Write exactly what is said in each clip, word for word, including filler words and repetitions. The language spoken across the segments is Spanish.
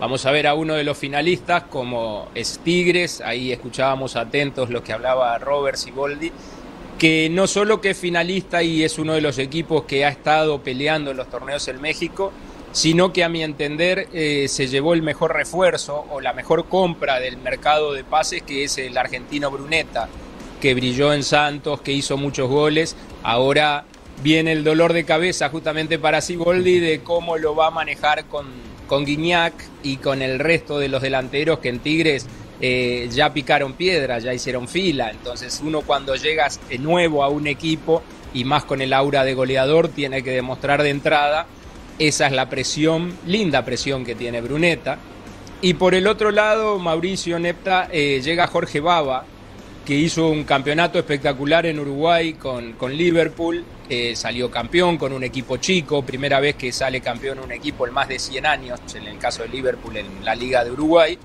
Vamos a ver a uno de los finalistas como es Tigres, ahí escuchábamos atentos lo que hablaba Robert Siboldi, que no solo que es finalista y es uno de los equipos que ha estado peleando en los torneos en México, sino que a mi entender eh, se llevó el mejor refuerzo o la mejor compra del mercado de pases, que es el argentino Brunetta, que brilló en Santos, que hizo muchos goles. Ahora viene el dolor de cabeza justamente para Siboldi de cómo lo va a manejar con, con Gignac y con el resto de los delanteros que en Tigres eh, ya picaron piedra, ya hicieron fila. Entonces uno cuando llegas de nuevo a un equipo y más con el aura de goleador tiene que demostrar de entrada. Esa es la presión, linda presión que tiene Brunetta. Y por el otro lado, Mauricio Nepta, eh, llega Jorge Baba, que hizo un campeonato espectacular en Uruguay con, con Liverpool, eh, salió campeón con un equipo chico, primera vez que sale campeón un equipo en más de cien años, en el caso de Liverpool en la Liga de Uruguay.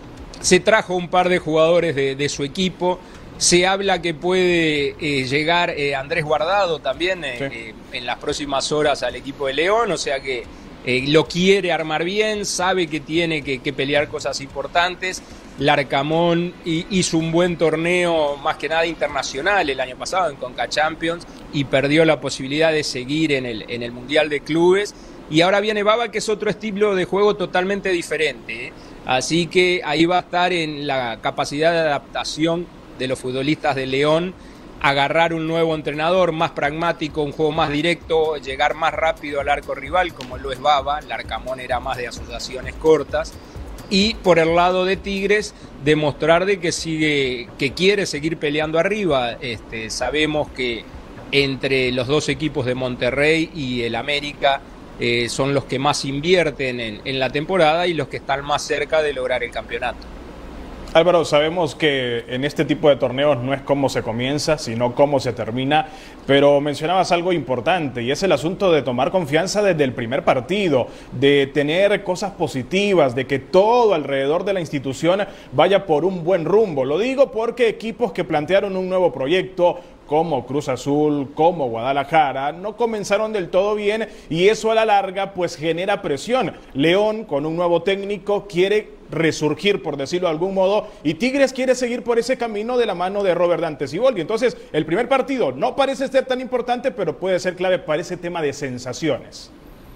Se trajo un par de jugadores de, de su equipo. Se habla que puede eh, llegar eh, Andrés Guardado también eh, sí. eh, en las próximas horas al equipo de León, o sea que eh, lo quiere armar bien, sabe que tiene que, que pelear cosas importantes. Larcamón hizo un buen torneo, más que nada internacional, el año pasado en Conca Champions y perdió la posibilidad de seguir en el, en el Mundial de Clubes. Y ahora viene Baba, que es otro estilo de juego totalmente diferente, ¿eh? Así que ahí va a estar en la capacidad de adaptación de los futbolistas de León, agarrar un nuevo entrenador más pragmático, un juego más directo, llegar más rápido al arco rival como lo es Baba. Larcamón era más de asociaciones cortas. Y por el lado de Tigres, demostrar de que sigue, que quiere seguir peleando arriba. Este, sabemos que entre los dos equipos de Monterrey y el América eh, son los que más invierten en, en la temporada y los que están más cerca de lograr el campeonato. Álvaro, sabemos que en este tipo de torneos no es cómo se comienza, sino cómo se termina, pero mencionabas algo importante y es el asunto de tomar confianza desde el primer partido, de tener cosas positivas, de que todo alrededor de la institución vaya por un buen rumbo. Lo digo porque equipos que plantearon un nuevo proyecto, como Cruz Azul, como Guadalajara, no comenzaron del todo bien y eso a la larga pues genera presión. León, con un nuevo técnico, quiere resurgir, por decirlo de algún modo, y Tigres quiere seguir por ese camino de la mano de Robert Dante Siboldi. Entonces, el primer partido no parece ser tan importante, pero puede ser clave para ese tema de sensaciones.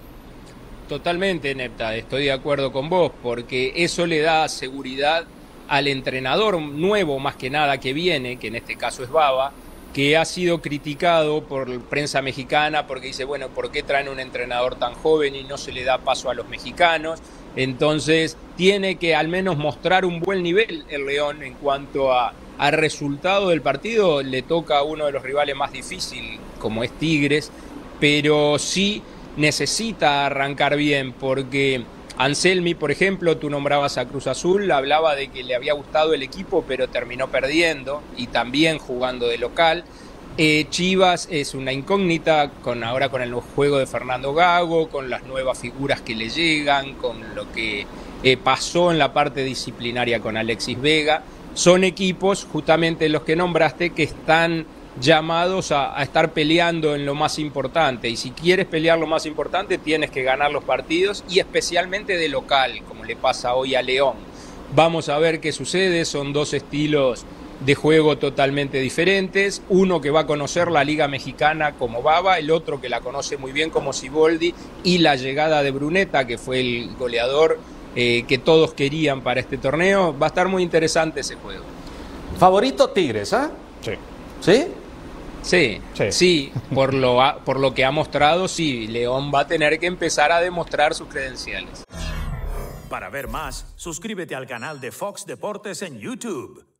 Totalmente, Nepta, estoy de acuerdo con vos, porque eso le da seguridad al entrenador nuevo, más que nada, que viene, que en este caso es Baba, que ha sido criticado por la prensa mexicana porque dice, bueno, ¿por qué traen un entrenador tan joven y no se le da paso a los mexicanos? Entonces tiene que al menos mostrar un buen nivel el León en cuanto a, a resultado del partido. Le toca a uno de los rivales más difíciles, como es Tigres, pero sí necesita arrancar bien porque Anselmi, por ejemplo, tú nombrabas a Cruz Azul, hablaba de que le había gustado el equipo, pero terminó perdiendo y también jugando de local. Eh, Chivas es una incógnita, con ahora con el juego de Fernando Gago, con las nuevas figuras que le llegan, con lo que eh, pasó en la parte disciplinaria con Alexis Vega. Son equipos, justamente los que nombraste, que están llamados a, a estar peleando en lo más importante, y si quieres pelear lo más importante tienes que ganar los partidos y especialmente de local, como le pasa hoy a León. Vamos a ver qué sucede, son dos estilos de juego totalmente diferentes, uno que va a conocer la Liga Mexicana como Baba, el otro que la conoce muy bien como Siboldi, y la llegada de Brunetta, que fue el goleador eh, que todos querían para este torneo. Va a estar muy interesante ese juego. Favorito Tigres, ¿ah? Sí. ¿Sí? Sí, sí, sí, por lo, por lo que ha mostrado, sí, León va a tener que empezar a demostrar sus credenciales. Para ver más, suscríbete al canal de Fox Deportes en YouTube.